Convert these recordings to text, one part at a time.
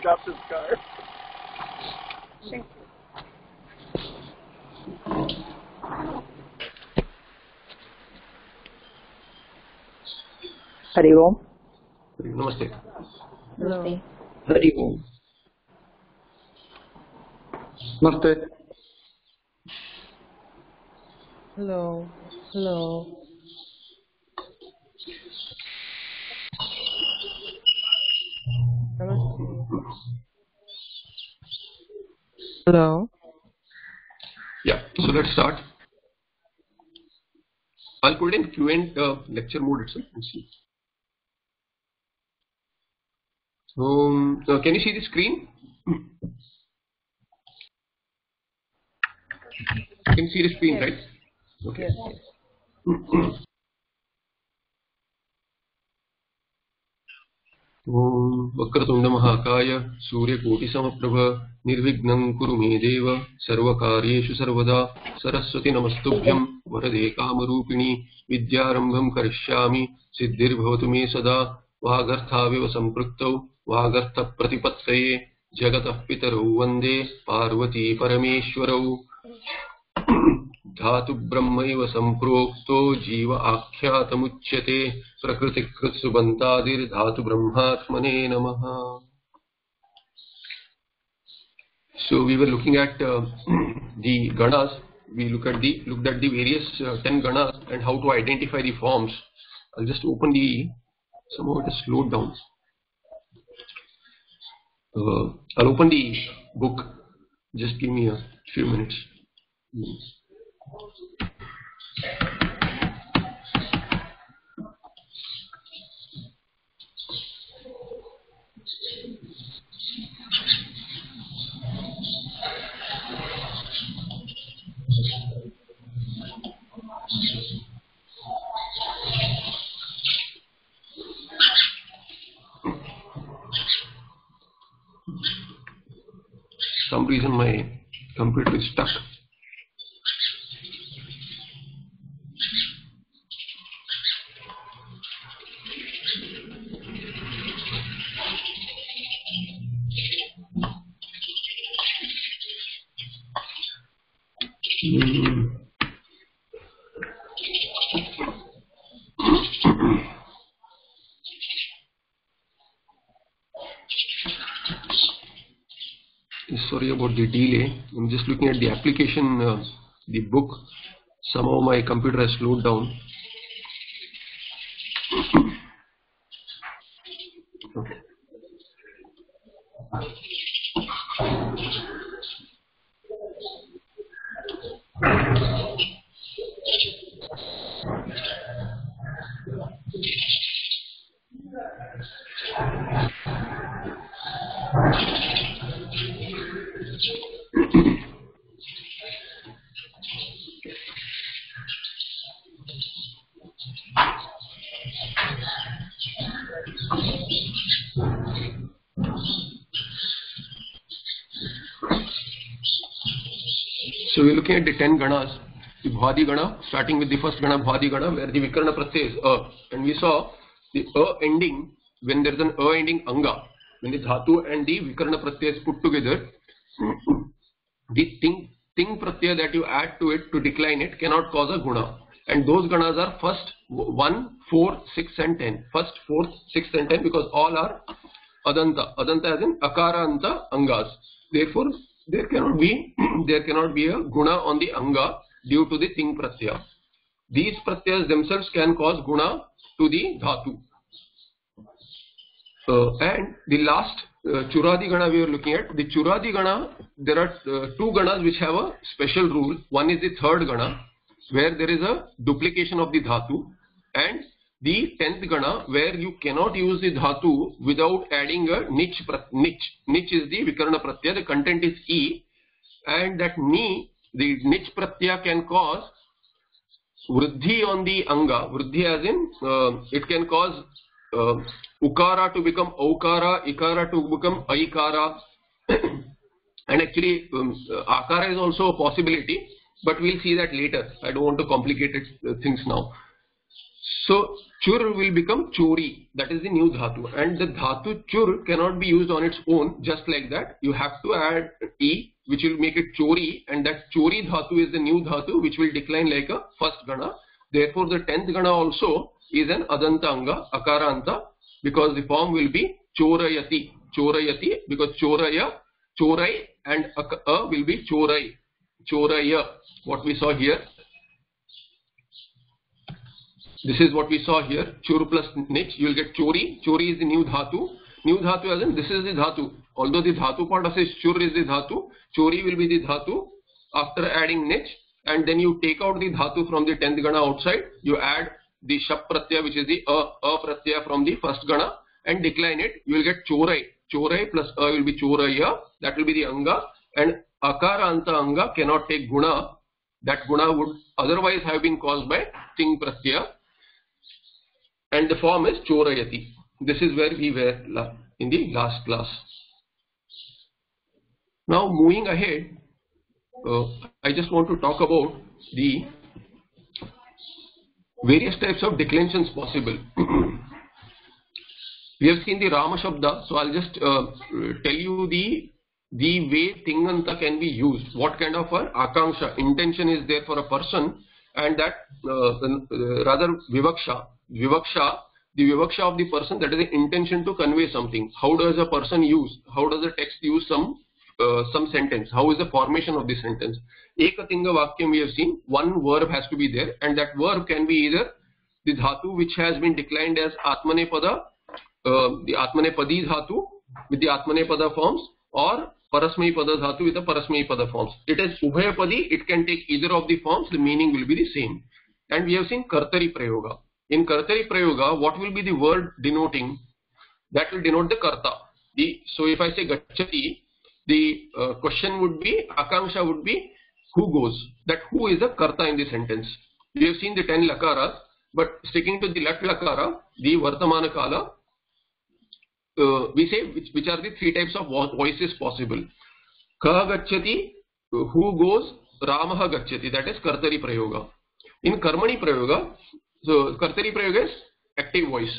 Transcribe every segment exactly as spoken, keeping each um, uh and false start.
dropped his card. Thank you. Hari Om. Namaste. Namaste. Hari Om. Namaste. Hello. Hello. Namaste. Hello. Yeah, so let's start. I'll put in Q and uh, lecture mode itself and see. Um, uh, can you see the screen? You can see the screen, yes. Right? Okay. Yes, yes. Om Vakratunda Mahakaya Suryakoti Samaprabha Nirvignam Kuru Me Deva Sarvakaryeshu Sarvada Saraswati Namastubhyam Varade Kamarupini Vidyarambham Karishyami Siddhir Bhavatu Me Sada Vagarthaviva Sampraktau Vagartha Pratipattaye Jagatah Pitarau Vande Parvati Parameshwarau Dhatu Brahmaiva Samprokto Jiva Akhyatamuchyate Prakriti Kritsubantadir Dhatu Brahmatmane Namaha. So we were looking at uh, the ganas. We look at the looked at the various uh, ten ganas and how to identify the forms. I'll just open the. Somehow it is slowed down. Uh, I'll open the book. Just give me a few minutes. For some reason my computer is stuck. Hmm. Sorry about the delay. I'm just looking at the application, uh, the book. Somehow my computer has slowed down. Okay. So we're looking at the ten ganas, the Bhadi gana, starting with the first gana, Bhadi gana, where the Vikarna Pratyaya is A. And we saw the A ending, when there is an A ending Anga, when the Dhatu and the Vikarna Pratyaya is put together, the Ting, ting Pratyaya that you add to it to decline it cannot cause a Guna. And those ganas are first one, four, six and ten. First, fourth, sixth and ten, because all are Adanta. Adanta as in Akara Anta Angas. Therefore, there cannot be there cannot be a guna on the anga due to the ting pratyaya. These pratyayas themselves can cause guna to the dhatu. Uh, and the last uh, churadi gana we are looking at, the churadi gana, there are uh, two ganas which have a special rule. One is the third gana, where there is a duplication of the dhatu, and the tenth gana, where you cannot use the dhatu without adding a nich. Nich, nich is the vikarna pratyaya, the content is E, and that ni, the nich pratyaya can cause vruddhi on the anga. Vruddhi as in, uh, it can cause uh, ukara to become aukara, ikara to become aikara, and actually um, akara is also a possibility, but we'll see that later. I don't want to complicate it, uh, things now. So chur will become chori. That is the new dhatu, and the dhatu chur cannot be used on its own just like that. You have to add e, which will make it chori, and that chori dhatu is the new dhatu which will decline like a first gana. Therefore, the tenth gana also is an adanta anga, akaranta, because the form will be chorayati, chorayati, because choraya, chorai, and a, a will be chorai, choraya. What we saw here. This is what we saw here. Chur plus nich, you will get chori. Chori is the new dhatu. New dhatu as in this is the dhatu. Although the dhatu part says chur is the dhatu, chori will be the dhatu after adding nich, and then you take out the dhatu from the tenth gana outside. You add the shap pratyaya, which is the a, a pratyaya from the first gana, and decline it. You will get chorai. Chorai plus a will be choraya. That will be the anga. And akaranta anga cannot take guna. That guna would otherwise have been caused by ting pratyaya. And the form is chorayati. This is where we were in the last class. Now moving ahead, uh, I just want to talk about the various types of declensions possible. We have seen the Rama Shabda, so I'll just uh, tell you the the way Tinganta can be used. What kind of an akanksha, intention is there for a person, and that uh, uh, rather vivaksha. Vivaksha, the vivaksha of the person, that is the intention to convey something. How does a person use, how does the text use some uh, some sentence? How is the formation of the sentence? Ekatinga vakyam we have seen, one verb has to be there, and that verb can be either the dhatu which has been declined as atmanepada, uh, the atmanepadi dhatu with the atmanepada forms, or parasmaipada dhatu with the parasmaipada forms. It is ubhayapadi, it can take either of the forms, the meaning will be the same. And we have seen kartari prayoga. In Kartari Prayoga, what will be the word denoting? That will denote the Karta. The, so if I say Gachati, the uh, question would be, Akanksha would be, who goes? That who is the Karta in the sentence? We have seen the ten Lakaras, but sticking to the Lat Lakara, the Vartamana Kala, uh, we say which, which are the three types of voices possible. Ka Gachati, who goes? Ramaha Gachati, that is Kartari Prayoga. In Karmani Prayoga, so Kartari Prayoga is active voice.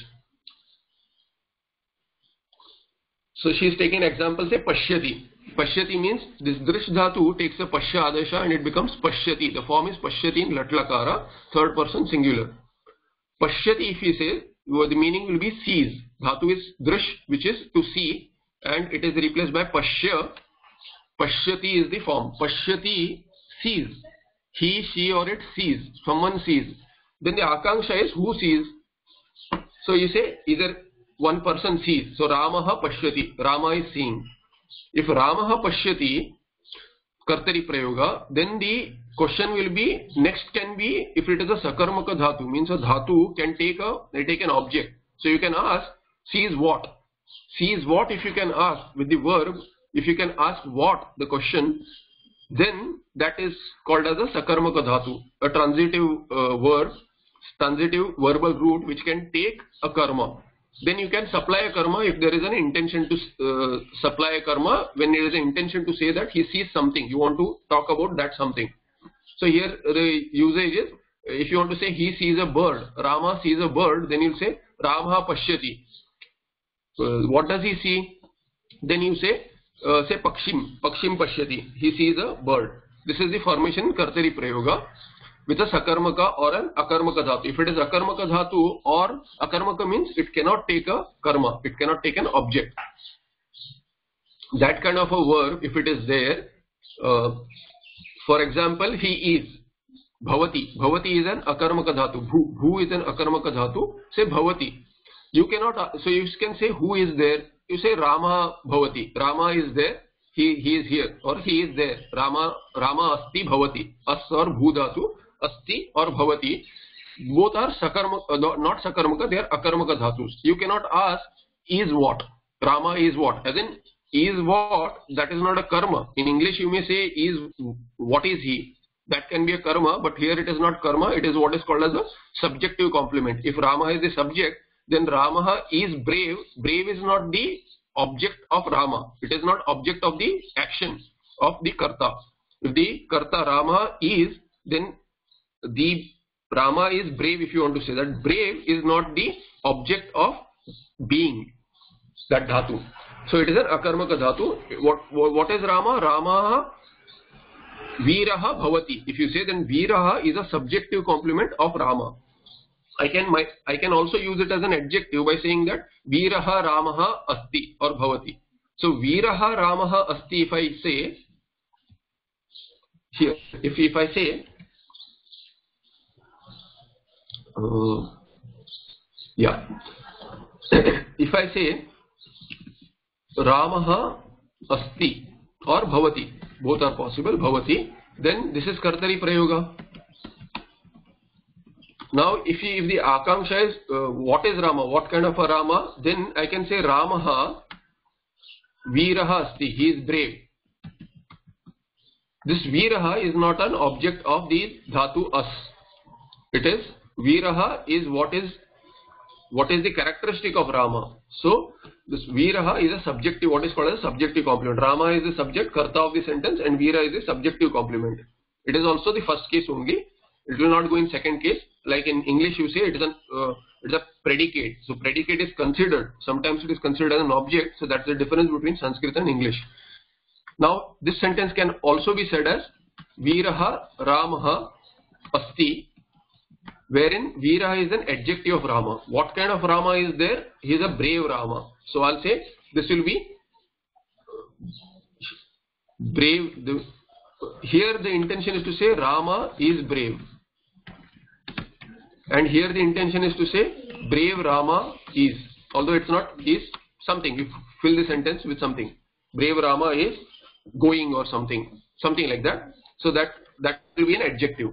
So she is taking example, say Pashyati. Pashyati means this Drish Dhatu takes a Pashya Adesha and it becomes Pashyati. The form is Pashyati in Latlakara, third person singular. Pashyati, if you say, the meaning will be sees. Dhatu is Drish, which is to see, and it is replaced by Pashya. Pashyati is the form. Pashyati sees. He, she, or it sees. Someone sees. Then the akanksha is who sees. So you say either one person sees. So Ramaha Pashyati. Rama is seeing. If Ramaha Pashyati, Kartari Prayoga, then the question will be, next can be, if it is a Sakarmaka Dhatu, means a Dhatu can take a, they take an object. So you can ask, sees what? Sees what if you can ask with the verb, if you can ask what, the question, then that is called as a Sakarmaka Dhatu, a transitive uh, verb, transitive verbal root which can take a karma. Then you can supply a karma if there is an intention to uh, supply a karma, when there is an intention to say that he sees something, you want to talk about that something. So here the usage is, if you want to say he sees a bird, Rama sees a bird, then you say Ramaha Pashyati. Uh, what does he see? Then you say, uh, say Pakshim, Pakshim Pashyati, he sees a bird. This is the formation in Kartari Prayoga with a Sakarmaka or an Akarmaka Dhatu. If it is Akarmaka Dhatu or Akarmaka means it cannot take a karma, it cannot take an object. That kind of a verb, if it is there, uh, for example, he is, Bhavati. Bhavati is an Akarmaka Dhatu. Bhu, Bhu is an Akarmaka Dhatu. Say Bhavati. You cannot, so you can say who is there. You say Rama Bhavati. Rama is there. He, he is here or he is there. Rama, Rama Asti Bhavati. As or Bhu Dhatu. Asti or Bhavati. Both are Sakarmaka, uh, not Sakarmaka, they are Akarmaka Dhatus. You cannot ask is what. Rama is what. As in is what, that is not a karma. In English you may say is what is he. That can be a karma, but here it is not karma, it is what is called as a subjective complement. If Rama is the subject, then Ramaha is brave. Brave is not the object of Rama. It is not object of the action of the karta. If the karta Rama is, then the Rama is brave. If you want to say that, brave is not the object of being, that dhatu. So it is an akarmaka dhatu. What, what is Rama? Rama Veeraha Bhavati. If you say, then Veeraha is a subjective complement of Rama. I can my, I can also use it as an adjective by saying that Veeraha Ramaha Asti or Bhavati. So Veeraha Ramaha Asti, if I say here, if if I say uh, yeah, if I say Ramaha Asti or Bhavati, both are possible, Bhavati, then this is Kartari Prayoga. Now if, you, if the Akanksha is uh, what is Rama, what kind of a Rama, then I can say Ramaha Veeraha Asti, he is brave. This Veeraha is not an object of the dhatu as. It is, Veeraha is what is what is the characteristic of Rama. So this Veeraha is a subjective, what is called as a subjective complement. Rama is the subject, karta of the sentence, and Veera is the subjective complement. It is also the first case only. It will not go in second case. Like in English you say it is an uh, it's a predicate. So predicate is considered. Sometimes it is considered as an object. So that's the difference between Sanskrit and English. Now this sentence can also be said as Veeraha Ramaha Asti, wherein Veeraha is an adjective of Rama. What kind of Rama is there? He is a brave Rama. So I'll say this will be brave. The, here the intention is to say Rama is brave. And here the intention is to say brave Rama is. Although it's not is something. You fill the sentence with something. Brave Rama is going or something. Something like that. So that, that will be an adjective.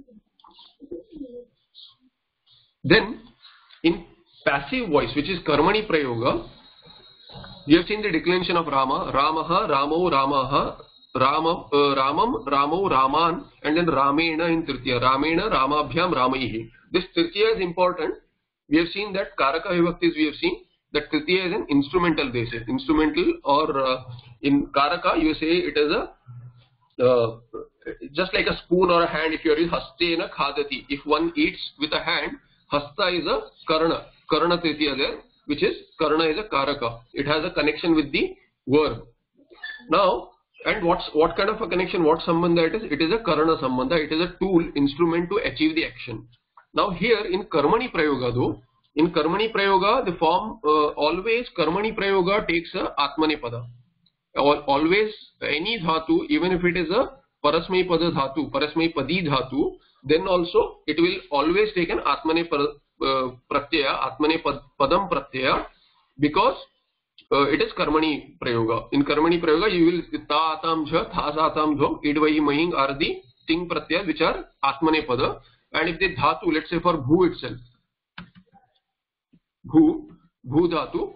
Then in passive voice, which is Karmani Prayoga, we have seen the declension of Rama, Ramaha, Ramo, Ramaha, Rama, uh, Ramam, Ramo, Raman, and then Ramena in Tritiya, Ramena, Ramabhyam, Ramaihi. This Tritiya is important. We have seen that Karaka Vibhaktis, we have seen that Tritiya is an instrumental basis. Instrumental, or uh, in Karaka you say it is a uh, just like a spoon or a hand. If you are using Hastena Khadati, if one eats with a hand, Hasta is a Karana, Karana Tritiya there, which is Karana is a Karaka. It has a connection with the verb. Now, and what's what kind of a connection, what sambandha it is? It is a Karana sambandha. It is a tool, instrument to achieve the action. Now here in Karmani Prayoga though, in Karmani Prayoga the form uh, always Karmani Prayoga takes a Atmanepada. Always any dhatu, even if it is a Parasmai Pada dhatu, Parasmai Padi dhatu, then also it will always take an Atmane uh, Pratyaya, Atmane Padam Pratyaya, because uh, it is Karmani Prayoga. In Karmani Prayoga you will Ta Atam Jha, Tha Satam Jho, Idvahi Mahing are the Ting Pratyaya which are Atmane Pada. And if the dhatu, let's say for Bhu itself, Bhu, Bhu dhatu,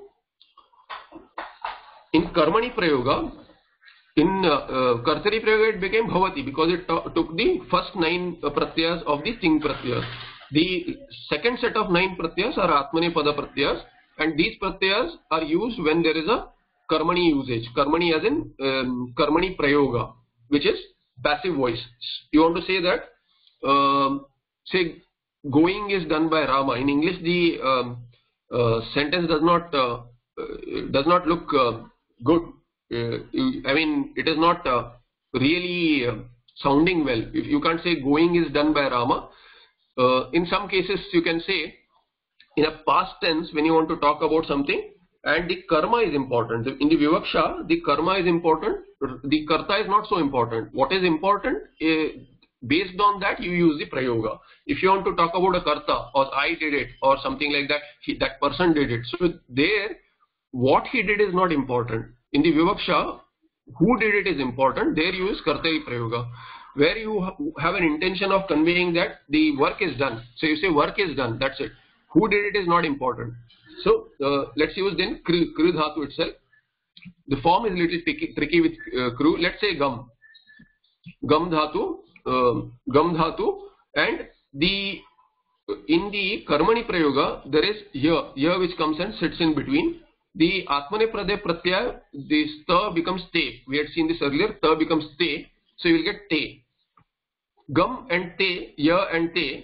in Karmani Prayoga, in uh, uh, Kartari Prayoga it became Bhavati because it took the first nine uh, pratyas of the Ting pratyas. The second set of nine pratyas are Atmane Pada pratyas, and these pratyas are used when there is a Karmani usage. Karmani as in um, Karmani Prayoga, which is passive voice. You want to say that um, say going is done by Rama. In English the um, uh, sentence does not uh, uh, does not look uh, good. Uh, I mean it is not uh, really uh, sounding well. If you can't say going is done by Rama, uh, in some cases you can say in a past tense when you want to talk about something and the karma is important. In the Vivaksha the karma is important, the karta is not so important. What is important, uh, based on that you use the prayoga. If you want to talk about a karta or I did it or something like that, he, that person did it. So there what he did is not important. In the Vivaksha who did it is important. There you use kartari prayoga. Where you ha have an intention of conveying that the work is done. So you say work is done, that's it. Who did it is not important. So uh, let's use then kru, kru dhatu itself. The form is a little tricky, tricky with uh, kru. Let's say gam. Gam dhatu. Uh, gam dhatu, and the in the Karmani Prayoga there is ya, ya which comes and sits in between. The Atmane Prade Pratyaya, the sta becomes te. We had seen this earlier. Ta becomes te, so you will get te. Gam and te, ya and te,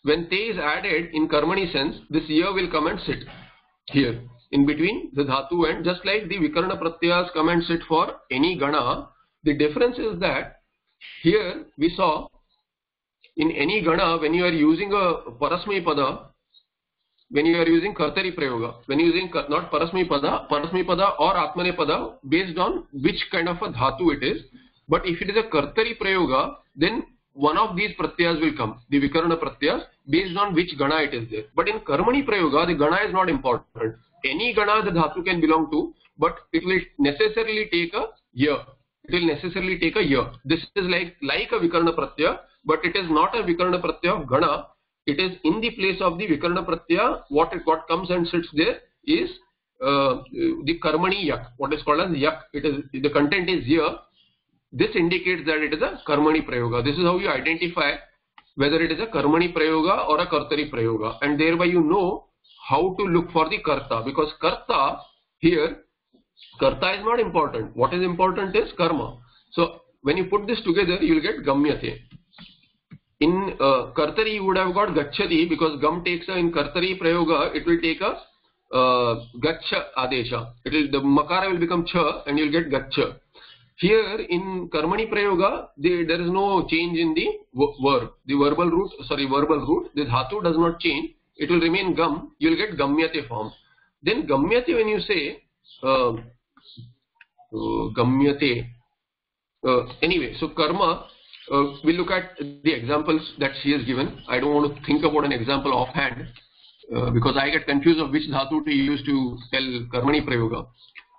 when te is added in karmani sense, this ya will come and sit here in between the dhatu, and just like the vikarna pratyas come and sit for any gana, the difference is that here we saw in any gana, when you are using a parasmai pada, when you are using kartari prayoga, when you are using not parasmai pada, parasmai pada or atmane pada, based on which kind of a dhatu it is. But if it is a kartari prayoga, then one of these pratyas will come, the vikarna pratyas, based on which gana it is there. But in karmani prayoga, the gana is not important. Any gana the dhatu can belong to, but it will necessarily take a ya. It will necessarily take a ya. This is like like a vikarna pratyaya, but it is not a vikarna pratyaya of gana. It is in the place of the vikarna pratyaya. What it what comes and sits there is uh, the karmani yak. What is called as yak. It is the content is ya. This indicates that it is a karmani prayoga. This is how you identify whether it is a karmani prayoga or a kartari prayoga, and thereby you know how to look for the karta, because karta here, karta is not important. What is important is karma. So when you put this together, you will get gamyate. In uh, kartari you would have got gacchati, because gam takes a, in kartari prayoga it will take a uh, gaccha adesha. It will, the makara will become cha and you will get gaccha. Here in karmani prayoga, the, there is no change in the verb. The verbal root, sorry, verbal root, the dhatu does not change. It will remain gam. You will get gamyate form. Then gamyate, when you say uh, uh, gamyate, uh, anyway, so karma, uh, we'll look at the examples that she has given. I don't want to think about an example offhand uh, because I get confused of which dhatu to use to tell karmani prayoga.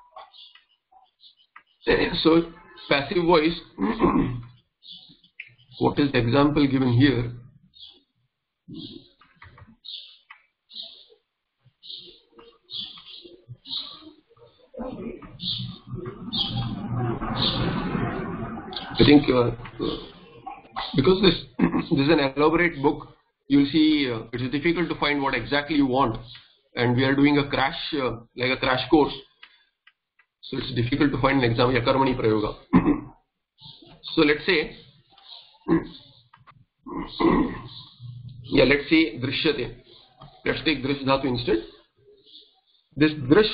So passive voice, what is the example given here? I think uh, because this this is an elaborate book, you will see uh, it is difficult to find what exactly you want, and we are doing a crash uh, like a crash course, so it's difficult to find an example. Yeah, karmani prayoga. So let's say, yeah, let's say drishyate. Let's take drish dhatu instead. This drish,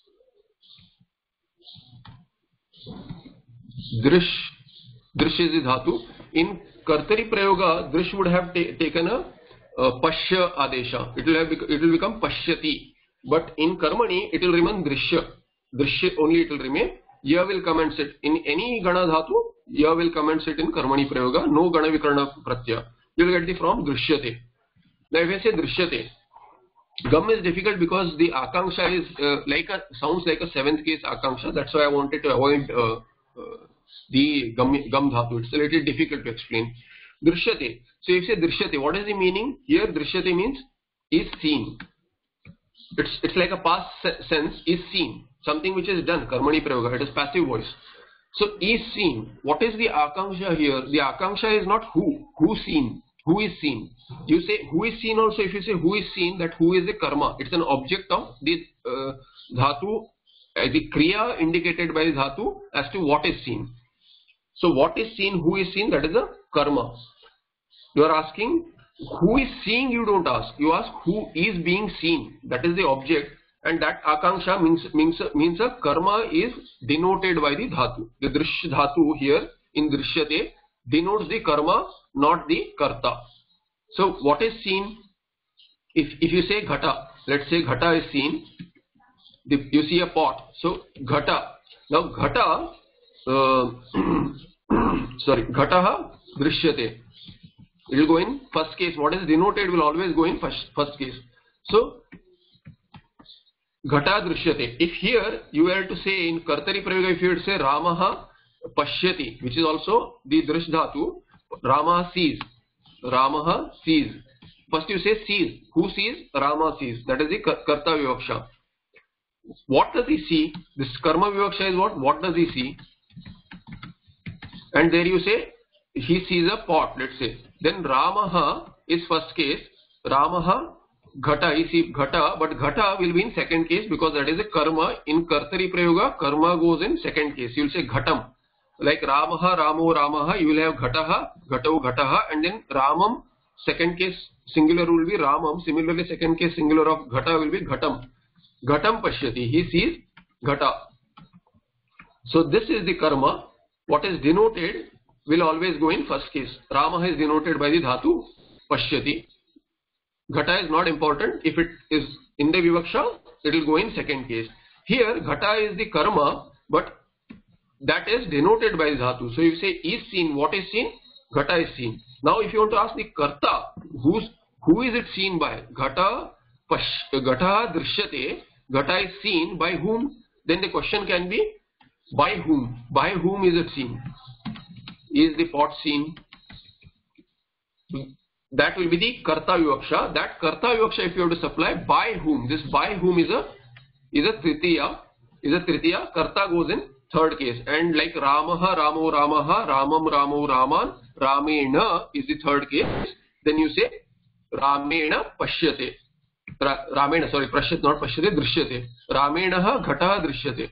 drish, drish is the dhatu. In kartari prayoga, drish would have ta taken a uh, pashya adesha. It will have it will become pashyati. But in karmani, it will remain drishya. Drishya only it will remain. Ya will come and sit in any gana dhatu. Ya will come and sit in karmani prayoga. No gana vikarna pratyaya. You will get the from drishyate. Now if I say drishyate, gam is difficult because the akanksha is uh, like a sounds like a seventh case akanksha. That's why I wanted to avoid uh, uh, the gam, gam dhatu. It's a little difficult to explain. Drishyate. So if you say drishyate, what is the meaning? Here drishyate means is seen. It's it's like a past sense, is seen. Something which is done. Karmani prayoga. It is passive voice. So is seen. What is the akanksha here? The akanksha is not who. Who seen? Who is seen? You say who is seen also. If you say who is seen, that who is the karma. It's an object of the uh, dhatu, uh, the kriya indicated by the dhatu as to what is seen. So what is seen, who is seen, that is a karma. You are asking who is seeing, you don't ask. You ask who is being seen. That is the object, and that akanksha means means means a karma is denoted by the dhatu. The drish dhatu here in drishyate denotes the karma, not the karta. So what is seen? If if you say ghata, let's say ghata is seen. The, you see a pot. So ghata. Now ghata. Uh, sorry, ghataha drishyate. It will go in first case. What is denoted will always go in first first case. So ghata drishyate. If here you were to say in kartari prayoga, if you were to say Ramaha pashyati, which is also the drish dhatu, Rama sees. Ramaha sees. First you say sees. Who sees? Rama sees. That is the karta vivaksha. What does he see? This karma vivaksha is what? What does he see? And there you say he sees a pot, let's say. Then Ramaha is first case. Ramaha ghata, he sees ghata, but ghata will be in second case because that is a karma. In kartari prayoga, karma goes in second case. You will say ghatam. Like Ramaha, Ramo, Ramaha, you will have ghataha, ghatau, ghataha, and then Ramam, second case singular will be Ramam. Similarly, second case singular of Ghata will be Ghatam. Ghatam pashyati. He sees Ghata. So this is the karma. What is denoted will always go in first case. Rama is denoted by the dhatu pashyati. Ghata is not important. If it is in the vivaksha, it will go in second case. Here Ghata is the karma, but that is denoted by the dhatu. So you say is seen. What is seen? Ghata is seen. Now if you want to ask the karta, who's, who is it seen by? Ghata, pash, Ghata drishyate. Ghata is seen by whom? Then the question can be by whom? By whom is it seen? Is the pot seen? That will be the karta vivaksha. That karta vivaksha, if you have to supply by whom, this by whom is a is a tritiya. Is a tritiya. Karta goes in third case. And like Ramaha, Ramo, Ramaha, Ramam, Ramo, Raman, Ramena is the third case. Then you say Ramena pashyate. Ra, Ramena, sorry, pashyate, not pashyate, drishyate. Ramenaha ghata drishyate.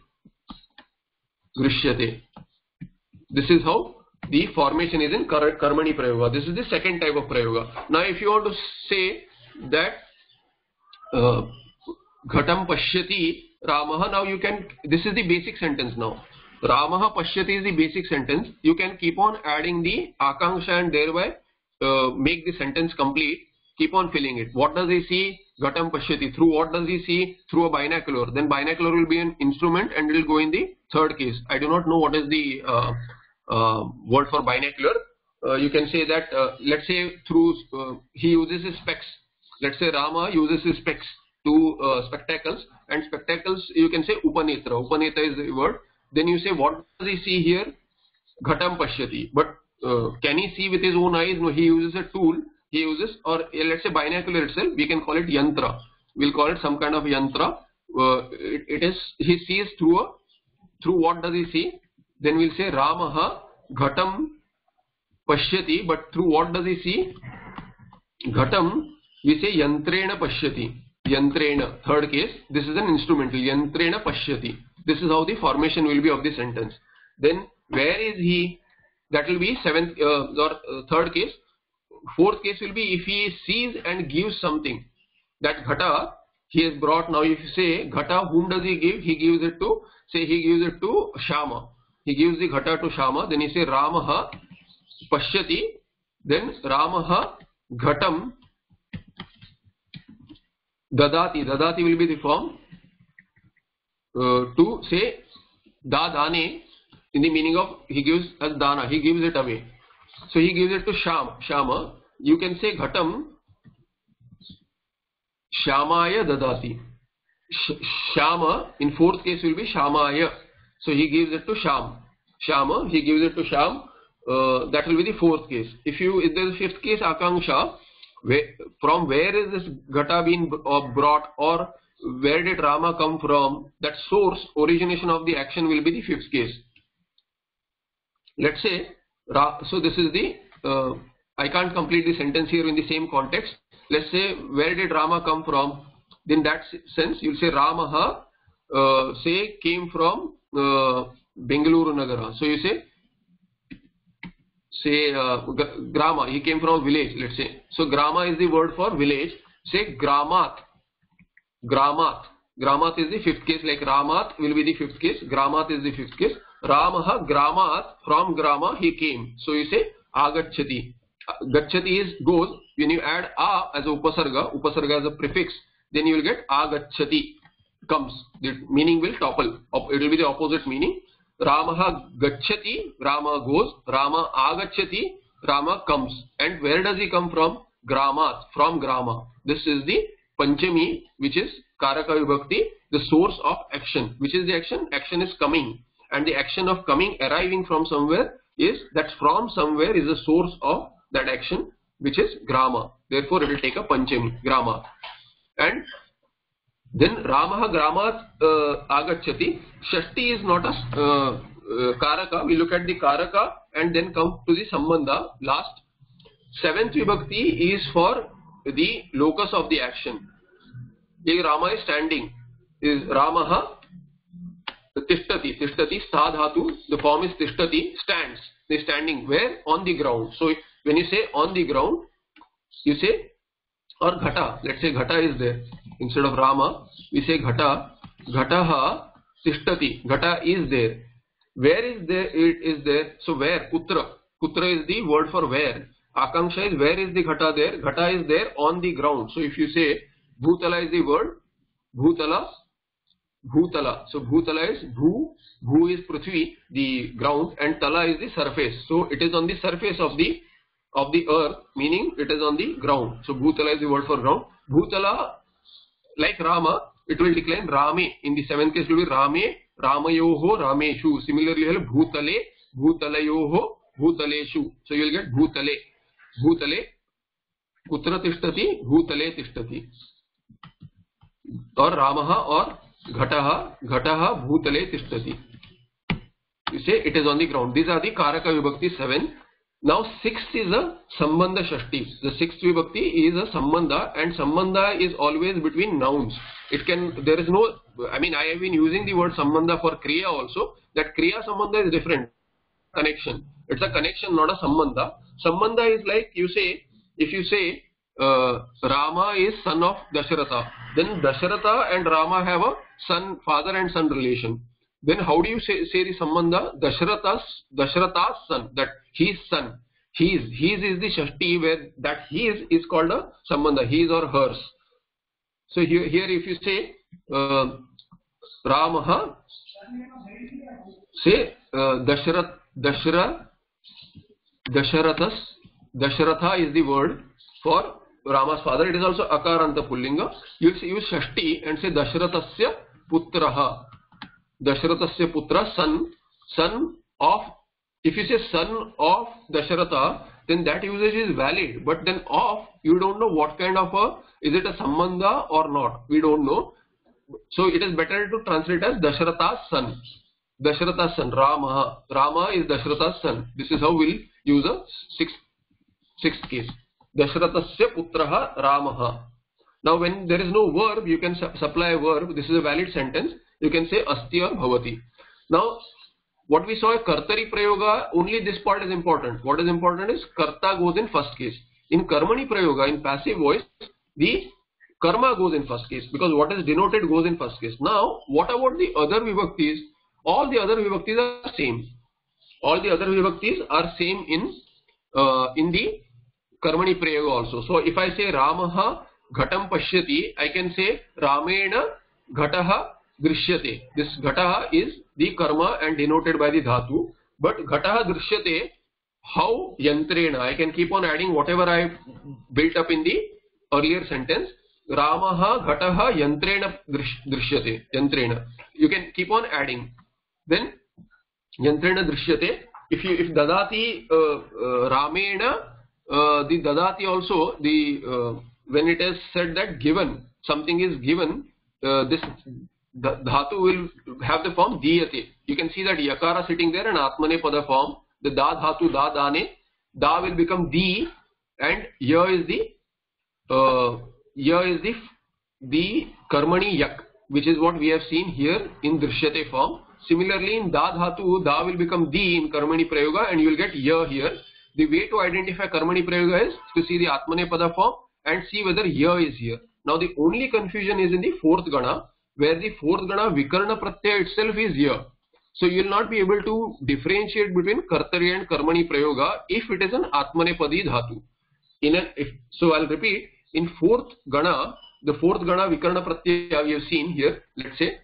Drishyate. This is how the formation is in kar karmani prayoga. This is the second type of prayoga. Now if you want to say that uh, ghatam pashyati Ramaha, now you can, this is the basic sentence now. Ramaha pashyati is the basic sentence. You can keep on adding the akanksha and thereby uh, make the sentence complete. Keep on filling it. What does he see? Ghatam pashyati. Through what does he see? Through a binocular. Then binocular will be an instrument and it will go in the third case. I do not know what is the uh, uh, word for binocular. Uh, you can say that, uh, let's say through, uh, he uses his specs. Let's say Rama uses his specs to uh, spectacles, and spectacles you can say upanetra. Upanetra is the word. Then you say what does he see here? Ghatam pashyati. But uh, can he see with his own eyes? No, he uses a tool. He uses, or uh, let's say binocular itself, we can call it yantra. We'll call it some kind of yantra. Uh, it, it is, he sees through a, through what does he see? Then we'll say Ramaha Ghatam pashyati. But through what does he see? Ghatam, we say yantrena pashyati. Yantrena, third case. This is an instrumental. Yantrena pashyati. This is how the formation will be of the sentence. Then where is he? That will be seventh uh, or uh, third case. Fourth case will be if he sees and gives something. That ghata he has brought. Now if you say ghata, whom does he give? He gives it to, say he gives it to Shama. He gives the ghata to Shama. Then he say Ramaha pashyati. Then Ramaha ghatam dadati. Dadati will be the form uh, to say dadane, in the meaning of he gives as dana. He gives it away. So he gives it to Shama. Shama. You can say ghatam Shamaya dadati. Sh Shama in fourth case will be Shamaya. So he gives it to Sham. Shama. He gives it to Sham. Uh, that will be the fourth case. If you, if there is fifth case akanksha, where, from where is this ghata being brought, or where did Rama come from? That source, origination of the action will be the fifth case. Let's say, so this is the, uh, I can't complete the sentence here in the same context. Let's say, where did Rama come from? In that sense, you'll say Ramaha, uh, say, came from uh, Bengaluru Nagara. So you say, say uh, Grama, he came from a village, let's say. So Grama is the word for village. Say Gramat. Gramat. Gramat is the fifth case, like Ramat will be the fifth case. Gramat is the fifth case. Ramaha Gramat, from Grama he came. So you say Agachati. Gachati is goes. When you add A as a upasarga, upasarga as a prefix, then you will get Agachati, comes. The meaning will topple. It will be the opposite meaning. Ramaha Gachati, Rama goes. Rama Agachati, Rama comes. And where does he come from? Gramat, from Grama. This is the Panchami, which is Karaka Vibhakti, the source of action. Which is the action? Action is coming. And the action of coming, arriving from somewhere, is that from somewhere is the source of that action, which is Grama. Therefore, it will take a Panchami, Grama. And then Ramaha Gramat uh, Agachati. Shashti is not a uh, uh, Karaka. We look at the Karaka and then come to the Sambandha last. Seventh Vibhakti is for the locus of the action. If Rama is standing, is Ramaha Tishtati. Tishtati, Stha-dhatu. The form is Tishtati, stands. They standing where? On the ground. So when you say on the ground, you say, or Ghata, let's say Ghata is there. Instead of Rama, we say Ghata, Ghataha Tishtati, Ghata is there. Where is there? It is there. So where? Kutra. Kutra is the word for where. Akanksha is where is the Ghata there? Ghata is there on the ground. So if you say Bhutala is the word, Bhutala, Bhutala. So Bhutala is Bhu, Bhu is Prithvi, the ground, and Tala is the surface. So it is on the surface of the of the earth, meaning it is on the ground. So Bhutala is the word for ground. Bhutala, like Rama, it will decline Rame. In the seventh case, it will be Rame, Ramayoho, Rameshu. Similarly, Bhutale, Bhutalayoho, Bhutaleshu. So you will get Bhutale, Bhutale, Kutra Tishtati, Bhutale Tishtati. Or Ramaha or Ghataha, Ghataha, Bhutale Tishtati. You say it is on the ground. These are the Karaka Vibhakti seven. Now sixth is a Sambandha Shashti. The sixth Vibhakti is a Sambandha, and Sambandha is always between nouns. It can, there is no, I mean I have been using the word Sambandha for Kriya also. That Kriya Sambandha is different. Connection. It's a connection, not a Sambandha. Sambandha is like you say, if you say uh, Rama is son of Dasharatha, then Dasharatha and Rama have a son, father and son relation. Then how do you say, say the Sambandha? Dasharatha's, Dasharatha's son, that his son. His, his is the Shashti where that his is called a Sambandha, his or hers. So here, here if you say uh, Ramaha, say uh, Dasharath, Dashara, Dasharathas, Dasharatha is the word for Rama's father. It is also Akaranta Pullinga. You use Shashti and say Dasharathasya Putraha. Dasharathasya Putra, son, son of. If you say son of Dasharatha, then that usage is valid. But then of, you don't know what kind of a, is it a Sambandha or not? We don't know. So it is better to translate as Dasharatha's son. Dasharatha's son, Rama. Rama is Dasharatha's son. This is how we'll use a sixth, sixth case. Dasharathasya Putraha Ramaha. Now when there is no verb, you can su supply a verb. This is a valid sentence. You can say Asti or Bhavati. Now what we saw, Kartari Prayoga, only this part is important. What is important is Karta goes in first case. In Karmani Prayoga, in passive voice, the Karma goes in first case, because what is denoted goes in first case. Now what about the other Vibhaktis? All the other Vibhaktis are same. All the other Vibhaktis are same in uh, in the Karmani Prayoga also. So if I say Ramaha Ghatam Pashyati, I can say Ramena Ghataha Drishyate. This Ghataha is the karma and denoted by the dhatu. But Ghataha Drishyate, how Yantrena? I can keep on adding whatever I built up in the earlier sentence. Ramaha Ghataha Yantrena Drishyate. Yantrena. You can keep on adding. Then Yantrena Drishyate. If you if Dadati uh, uh, Ramena, uh, the Dadati also, the uh, when it is said that given, something is given, uh, this the dhatu will have the form diyate. You can see that yakara sitting there and atmane pada form. The da dhatu da dane, da will become di, and ya is the uh, ya is the the karmani yak, which is what we have seen here in drishyate form. Similarly, in da dhatu, da will become di in karmani prayoga, and you will get ya here. The way to identify karmani prayoga is to see the atmane pada form and see whether ya is here. Now the only confusion is in the fourth gana, where the fourth gana vikarna pratyaya itself is here. So you will not be able to differentiate between kartari and karmani prayoga if it is an atmanepadi dhatu. In an, if, so I'll repeat, in fourth gana, the fourth gana vikarna pratyaya we have seen here, let's say,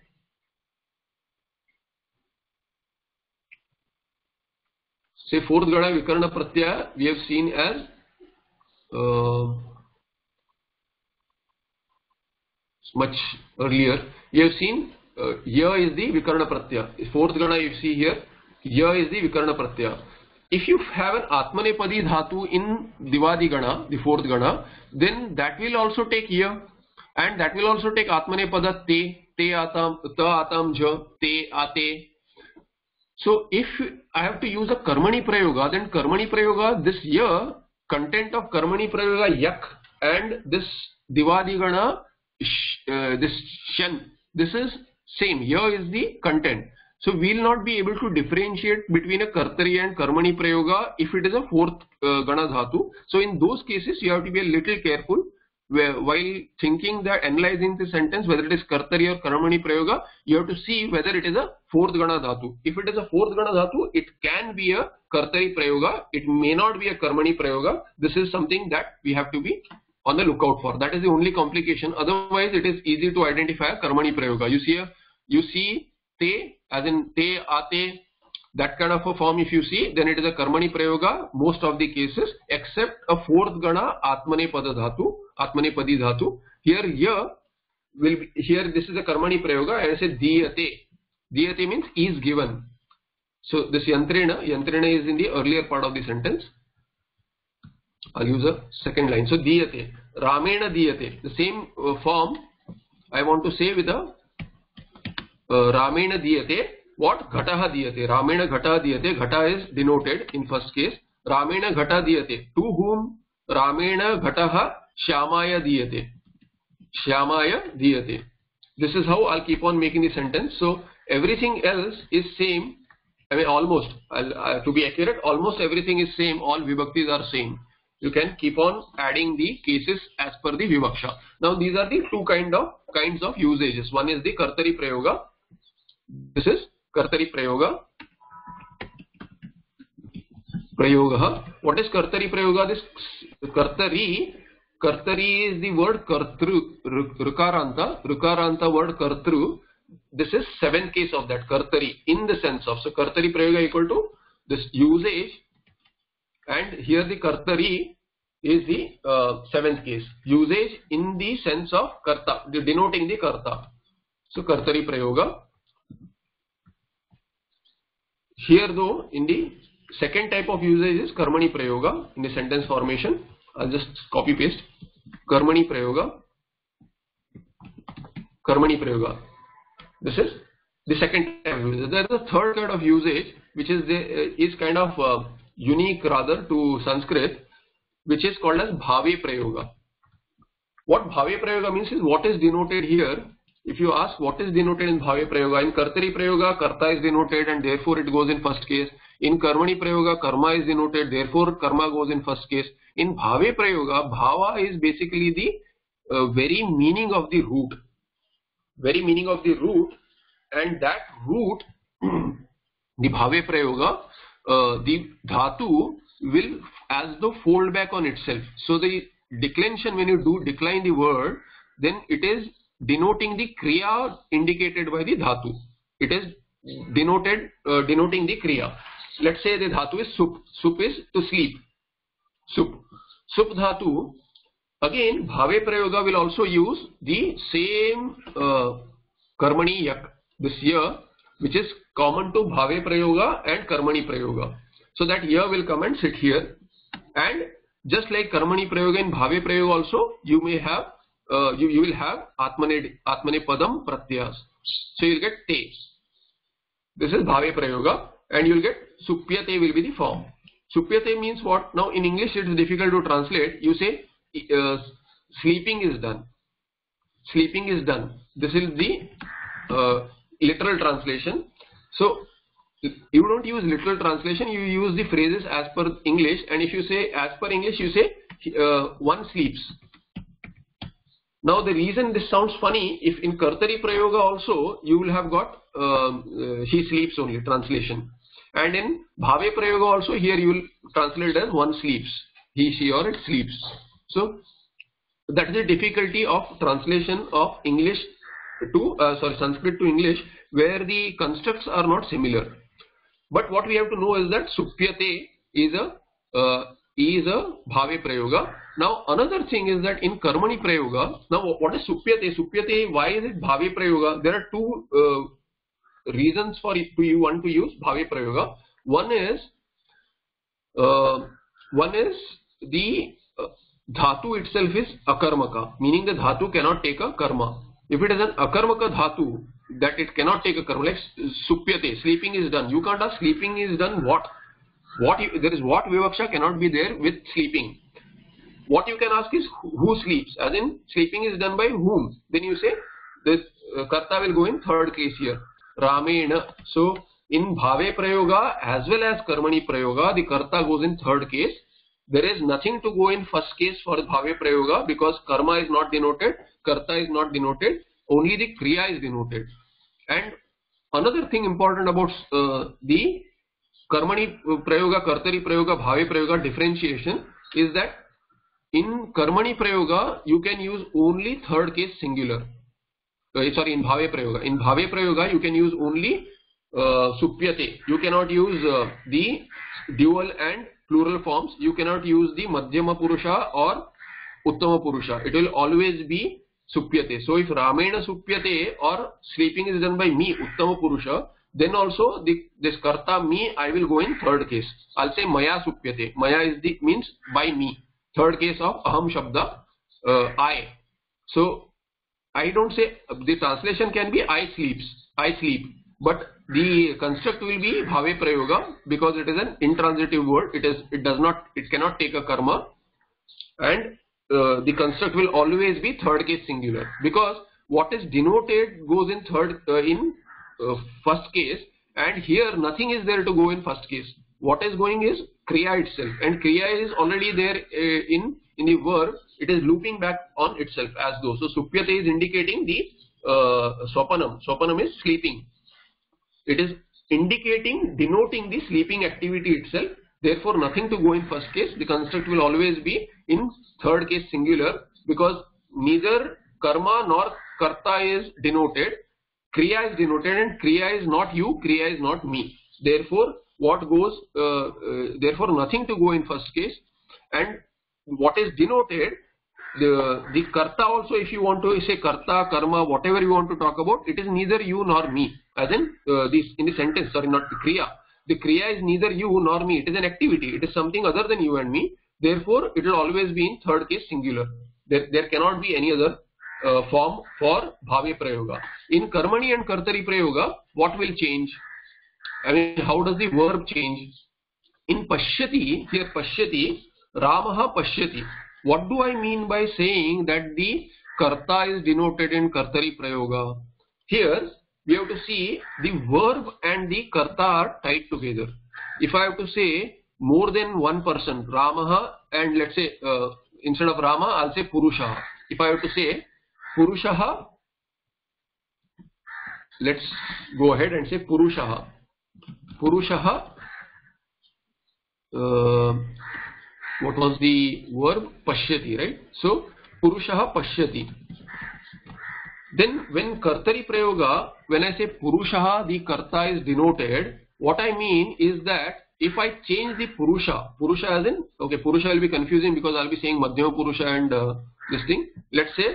say fourth gana vikarna pratyaya we have seen as uh, much earlier. You have seen uh, ya is the vikarna pratyaya. Fourth gana you see here, ya is the vikarna pratyaya. If you have an atmanepadi dhatu in divadi gana, the fourth gana, then that will also take ya, and that will also take atmanepada te, te atam, ta atam ja, te ate. So if I have to use a karmani prayoga, then karmani prayoga, this ya, content of karmani prayoga yak, and this divadi gana, Uh, this shan, this is same. Here is the content. So we'll not be able to differentiate between a Kartari and Karmani Prayoga if it is a fourth uh, Gana Dhatu. So in those cases, you have to be a little careful where, while thinking that, analyzing the sentence, whether it is Kartari or Karmani Prayoga, you have to see whether it is a fourth Gana Dhatu. If it is a fourth Gana Dhatu, it can be a Kartari Prayoga. It may not be a Karmani Prayoga. This is something that we have to be on the lookout for. That is the only complication. Otherwise, it is easy to identify a Karmani Prayoga. You see a, you see te, as in te, ate, that kind of a form if you see, then it is a Karmani Prayoga most of the cases, except a fourth Gana Atmane Pada Dhatu, Atmane Padi Dhatu. Here, here, will be, here this is a Karmani Prayoga, and I say diyate. Diyate means is given. So this yantrena, yantrena is in the earlier part of the sentence. I'll use a second line. So diyate, Ramena diyate. The same uh, form I want to say with a uh, Ramena diyate. What? Ghataha diyate. Ramena ghataha diyate. Ghata is denoted in first case. Ramena ghata diyate. To whom? Ramena ghataha Shyamaya diyate. Shyamaya diyate. This is how I'll keep on making the sentence. So everything else is same. I mean almost. I'll, uh, to be accurate, almost everything is same. All vibhaktis are same. You can keep on adding the cases as per the vivaksha. Now these are the two kind of kinds of usages. One is the Kartari Prayoga. This is Kartari Prayoga. Prayoga. What is Kartari Prayoga? This Kartari, Kartari is the word Kartru, Rukaranta, Rukaranta word Kartru. This is seventh case of that Kartari in the sense of. So Kartari Prayoga equal to this usage, and here the Kartari is the uh, seventh case. Usage in the sense of Karta, denoting the Karta. So Kartari Prayoga. Here though, in the second type of usage is Karmani Prayoga in the sentence formation. I'll just copy paste. Karmani Prayoga. Karmani Prayoga. This is the second type of usage. There is a third kind of usage which is, the, uh, is kind of uh, unique rather to Sanskrit, which is called as Bhave Prayoga. What Bhave Prayoga means is what is denoted here. If you ask what is denoted in Bhave Prayoga, in Kartari Prayoga, Karta is denoted and therefore it goes in first case. In Karmani Prayoga, Karma is denoted, therefore Karma goes in first case. In Bhave Prayoga, Bhava is basically the uh, very meaning of the root. Very meaning of the root, and that root, the Bhave Prayoga, uh, the Dhatu will as though fold back on itself. So the declension, when you do decline the word, then it is denoting the Kriya indicated by the Dhatu. It is denoted, uh, denoting the Kriya. Let's say the Dhatu is Sup. Sup is to sleep. Sup. Sup Dhatu. Again, Bhave Prayoga will also use the same uh, Karmani Yak, this year, which is common to Bhave Prayoga and Karmani Prayoga. So that year will come and sit here. And just like Karmani Prayoga in Bhave Prayoga also, you may have, uh, you, you will have Atmane, Atmane Padam Pratyas. So you will get Te. This is Bhave Prayoga, and you will get Supyate will be the form. Supyate means what? Now in English it is difficult to translate. You say, Uh, sleeping is done. Sleeping is done. This is the uh, literal translation. So you don't use literal translation. You use the phrases as per English. And if you say as per English, you say uh, one sleeps. Now the reason this sounds funny, if in Kartari Prayoga also you will have got um, uh, he sleeps only translation, and in Bhave Prayoga also here you will translate as one sleeps. He, she, or it sleeps. So that is the difficulty of translation of English to uh, sorry Sanskrit to English, where the constructs are not similar. But what we have to know is that Supyate is a uh, is a Bhave Prayoga. Now another thing is that in Karmani Prayoga, now what is Supyate? Supyate, why is it Bhave Prayoga? There are two uh, reasons for it to you want to use Bhave Prayoga. One is uh, one is the uh, Dhatu itself is akarmaka, meaning the Dhatu cannot take a karma. If it is an akarmaka Dhatu, that it cannot take a karma, like Supyate, sleeping is done. You can't ask sleeping is done what? What you, there is what vivaksha cannot be there with sleeping. What you can ask is who sleeps, as in sleeping is done by whom. Then you say the uh, karta will go in third case here. Ramena. So in Bhave Prayoga as well as Karmani Prayoga, the Karta goes in third case. There is nothing to go in first case for Bhave Prayoga because Karma is not denoted, Karta is not denoted, only the Kriya is denoted. And another thing important about uh, the Karmani Prayoga, Kartari Prayoga, Bhave Prayoga differentiation is that in Karmani Prayoga you can use only third case singular. Uh, sorry, in Bhave Prayoga. In Bhave Prayoga you can use only uh, Supyate. You cannot use uh, the dual and plural forms. You cannot use the Madhyama Purusha or Uttama Purusha. It will always be Supyate. So if Ramena Supyate or sleeping is done by me, Uttama Purusha, then also the, this Karta me, I will go in third case. I'll say Maya Supyate. Maya is the means by me. Third case of Aham Shabda, uh, I. So I don't say, the translation can be I sleeps, I sleep. But the construct will be Bhave Prayoga because it is an intransitive word. It is, it does not, it cannot take a karma. And uh, the construct will always be third case singular because what is denoted goes in third, uh, in uh, first case, and here nothing is there to go in first case. What is going is Kriya itself, and Kriya is already there uh, in, in the verb. It is looping back on itself as though. So Supyate is indicating the uh, Sopanam. Sopanam is sleeping. It is indicating, denoting the sleeping activity itself. Therefore, nothing to go in first case. The construct will always be in third case singular because neither karma nor karta is denoted. Kriya is denoted, and Kriya is not you, Kriya is not me. Therefore, what goes? Uh, uh, therefore, nothing to go in first case. And what is denoted? The, the karta also, if you want to say karta, karma, whatever you want to talk about, it is neither you nor me. As in uh, this in the sentence, sorry, not the kriya. The kriya is neither you nor me. It is an activity. It is something other than you and me. Therefore, it will always be in third case singular. There, there cannot be any other uh, form for Bhave Prayoga. In Karmani and Kartari Prayoga, what will change? I mean, how does the verb change? In Pashyati, here Pashyati, Ramaha Pashyati. What do I mean by saying that the Karta is denoted in Kartari Prayoga? Here, we have to see the verb and the Karta are tied together. If I have to say more than one person, Ramaha, and let's say uh, instead of Rama, I'll say Purushaha. If I have to say Purushaha, let's go ahead and say Purushaha. Purushaha, uh, what was the verb? Pashyati, right? So, Purushaha Pashyati. Then, when Kartari Prayoga, when I say Purushaha, the Karta is denoted, what I mean is that if I change the Purusha, Purusha as in, okay, Purusha will be confusing because I'll be saying Madhyama Purusha and uh, this thing. Let's say,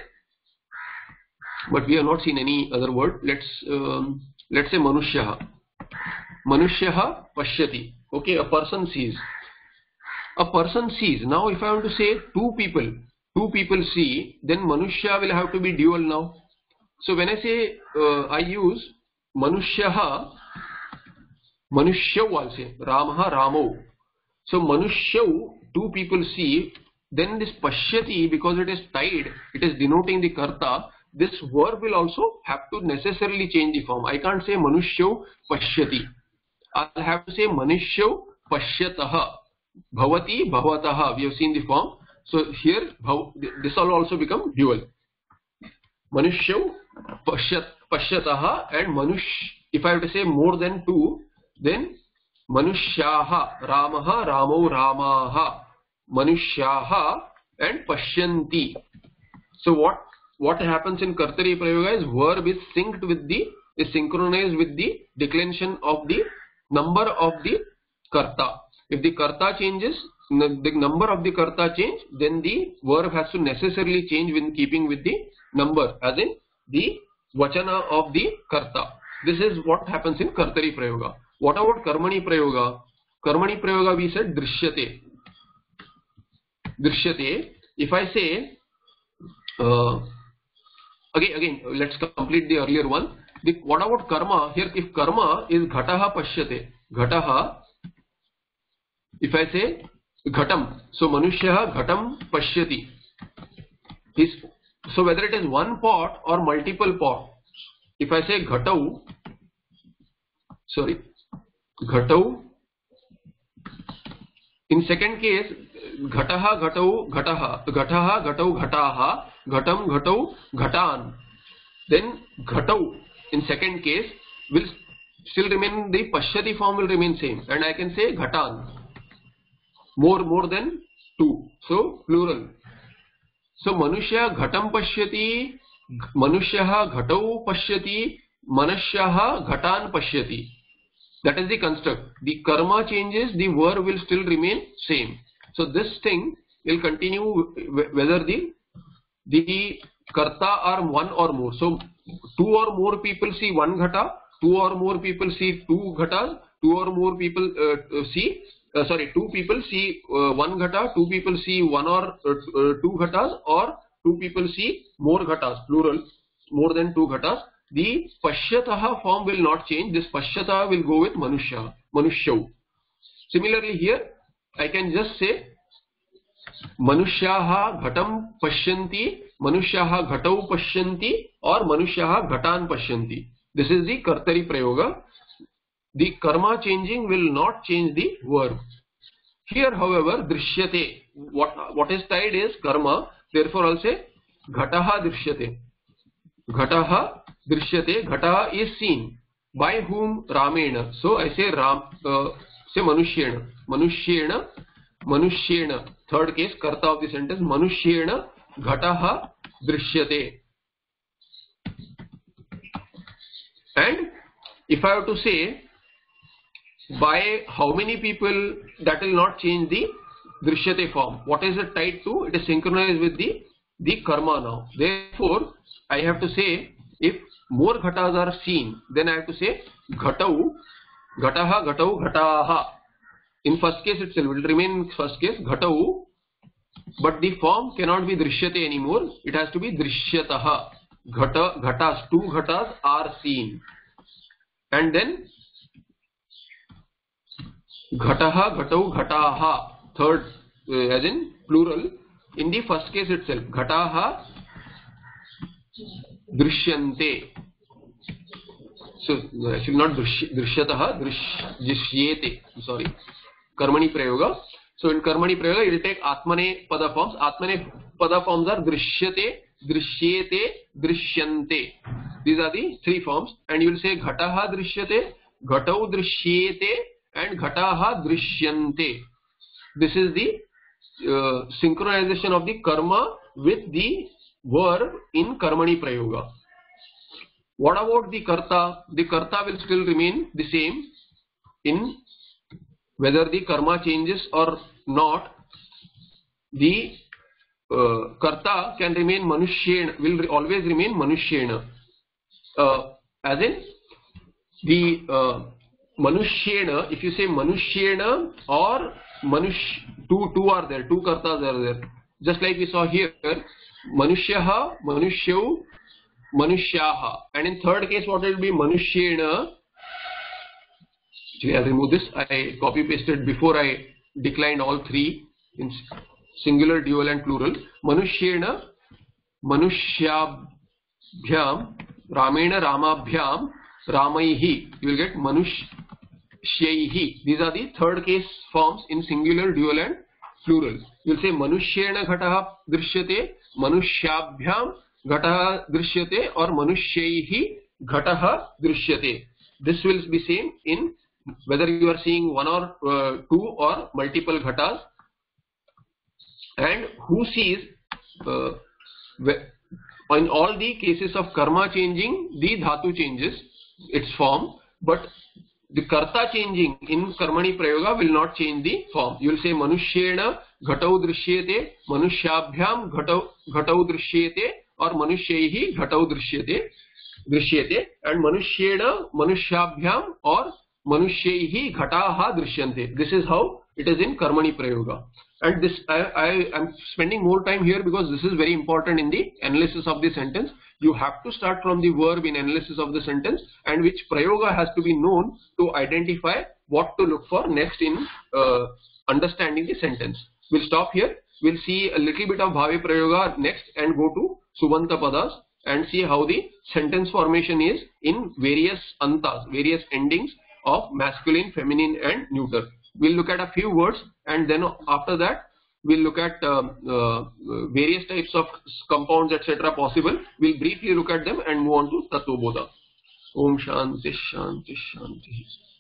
but we have not seen any other word. Let's, um, let's say Manushyaha. Manushyaha Pashyati. Okay, a person sees. A person sees. Now, if I want to say two people, two people see, then Manushya will have to be dual now. So, when I say, uh, I use Manushyaha, Manushyav, I'll say, Ramaha, Ramo. So, Manushyav, two people see, then this Pashyati, because it is tied, it is denoting the Karta, this verb will also have to necessarily change the form. I can't say Manushyav Pashyati. I'll have to say Manushyav Pashyataha. Bhavati, Bhavataha. We have seen the form. So here, this will also become dual. Manushyav Pashyat, Pashyataha and Manush. If I have to say more than two, then Manushyaha, Ramaha, Ramo, Ramaha, Manushyaha and Pashyanti. So what what happens in Kartari Prayoga is verb is synced with the, is synchronized with the declension of the number of the Karta. If the Karta changes, the number of the Karta change, then the verb has to necessarily change when keeping with the number, as in the Vachana of the Karta. This is what happens in Kartari Prayoga. What about Karmani Prayoga? Karmani Prayoga we said Drishyate. Drishyate. If I say, uh, again, again, let's complete the earlier one. The, what about Karma? Here, if Karma is Ghataha Pashyate, Ghataha, if I say Ghatam, so Manushyaha Ghatam Pashyati. His, so whether it is one pot or multiple pots, if I say Ghatau, sorry, ghatau. In second case, ghataha, ghatau, ghataha, ghataha, ghatau, ghataha, ghatam, ghatau, ghatan. Then ghatau in second case will still remain, the pashyati form will remain same, and I can say ghatan, more more than two, so plural. So manushya ghatam pashyati, manushyaha ghatau pashyati, manusyaha ghatan pashyati. That is the construct. The karma changes, the verb will still remain same. So this thing will continue whether the the karta are one or more. So two or more people see one ghata, two or more people see two ghatas, two or more people uh, see uh, sorry two people see uh, one ghata, two people see one or uh, uh, two ghatas, or two people see more ghatas, plural, more than two ghatas. The pashyataha form will not change. This pashyataha will go with manushya, manushyav. Similarly here I can just say manushyaha ghatam pashyanti, manushyaha ghatau pashyanti, or manushyaha ghatan pashyanti. This is the kartari prayoga. The karma changing will not change the verb. Here however drishyate, what what is tied is karma, therefore I'll say ghataha drishyate. Ghataha drishyate, ghataha is seen. By whom? Ramena. So I say Ram, uh, say manushyena, manushyena, manushyena. Third case, karta of the sentence, manushyena ghataha drishyate. And if I have to say by how many people, that will not change the drishyate form. What is it tied to? It is synchronized with the the karma now. Therefore I have to say, if more ghatas are seen, then I have to say ghatau, ghataha, ghatau, ghataha. In first case itself, it will remain in first case ghatau, but the form cannot be drishyate anymore. It has to be drishyataha. Ghata, ghatas, two ghatas are seen. And then ghataha, ghatau, ghataha. Third, uh, as in plural. In the first case itself, ghataha drishyante. So actually not drishyataha, drishyete. Sorry, karmani prayoga. So in karmani prayoga, it will take atmane pada forms. Atmane pada forms are drishyate, drishyete, drishyante. These are the three forms, and you will say ghataha drishyate, ghatau drishyete, and ghataha drishyante. This is the uh, synchronization of the karma with the verb in karmani prayoga. What about the karta? The karta will still remain the same in whether the karma changes or not. The uh, karta can remain manushyena, will always remain manushyena. Uh, as in the uh, manushyena, if you say manushyena or manush, two two are there, two kartas are there. Just like we saw here, manushyaha, manushyau, manushyaha. And in third case, what will be manushyena? Actually, I'll remove this. I copy pasted before I declined all three in singular, dual, and plural. Manushyena, manushyabhyam, ramena, ramabhyam, ramaihi. You will get manushyahi. These are the third case forms in singular, dual, and plural. You will say manushyena ghataha drishyate, manushyabhyam ghataha drishyate, or manushyahi ghataha drishyate. This will be same in whether you are seeing one or uh, two or multiple ghatas. And who sees, uh, in all the cases of karma changing, the dhatu changes its form, but the karta changing in karmani prayoga will not change the form. You will say manushyena ghatau drishyate, manushyabhyam ghatau ghatau drishyate, or manushyahi ghatau drishyate drishyate, and manushyena manushyabhyam or manushyahi ghataha drishyante. This is how it is in karmani prayoga. And this I, I am spending more time here because this is very important in the analysis of the sentence. You have to start from the verb in analysis of the sentence, and which prayoga has to be known to identify what to look for next in uh, understanding the sentence. We'll stop here. We'll see a little bit of bhavi prayoga next and go to subanta padas and see how the sentence formation is in various antas, various endings of masculine, feminine and neuter. We'll look at a few words, and then after that we'll look at uh, uh, various types of compounds, et cetera possible. We'll briefly look at them and move on to Tattvabodha. Om Shanti Shanti Shanti.